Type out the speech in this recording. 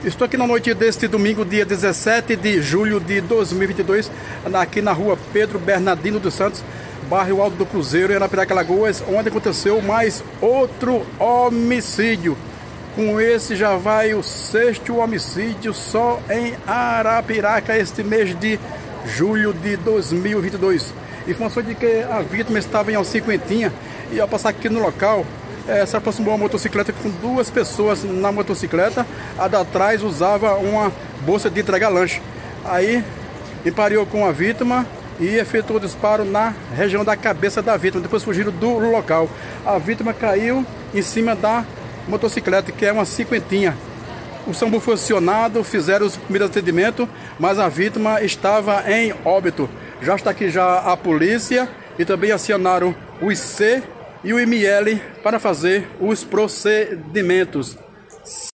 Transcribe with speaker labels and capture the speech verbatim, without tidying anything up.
Speaker 1: Estou aqui na noite deste domingo, dia dezessete de julho de dois mil e vinte e dois, aqui na rua Pedro Bernardino dos Santos, bairro Alto do Cruzeiro, em Arapiraca, Alagoas, onde aconteceu mais outro homicídio. Com esse já vai o sexto homicídio só em Arapiraca este mês de julho de dois mil e vinte e dois. Informação de que a vítima estava em uma cinquentinha e ao passar aqui no local, É, se aproximou uma motocicleta com duas pessoas na motocicleta. A da trás usava uma bolsa de entregar lanche. Aí emparelhou com a vítima e efetuou o disparo na região da cabeça da vítima. Depois fugiram do local. A vítima caiu em cima da motocicleta, que é uma cinquentinha. O SAMU foi acionado, fizeram os primeiros atendimentos, mas a vítima estava em óbito. Já está aqui já a polícia e também acionaram o I C e o M L para fazer os procedimentos.